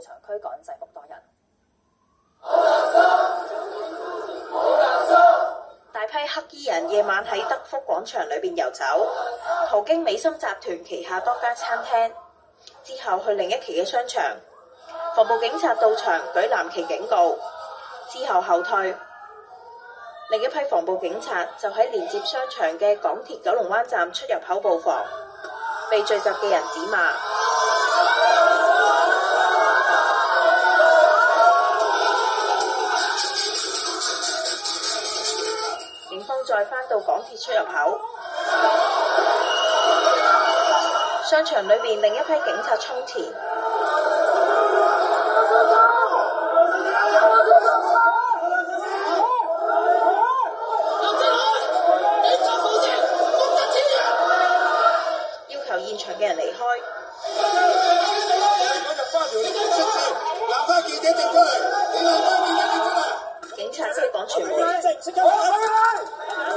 場驅趕制服多人。大批黑衣人夜晚喺德福廣場裏邊遊走，途經美心集團旗下多間餐廳，之後去另一期嘅商場。防暴警察到場舉藍旗警告，之後後退。另一批防暴警察就喺連接商場嘅港鐵九龍灣站出入口布防，被聚集嘅人指罵。警方再返到港鐵出入口，商場裏面另一批警察衝前。現場嘅人離開，警察即係講傳媒。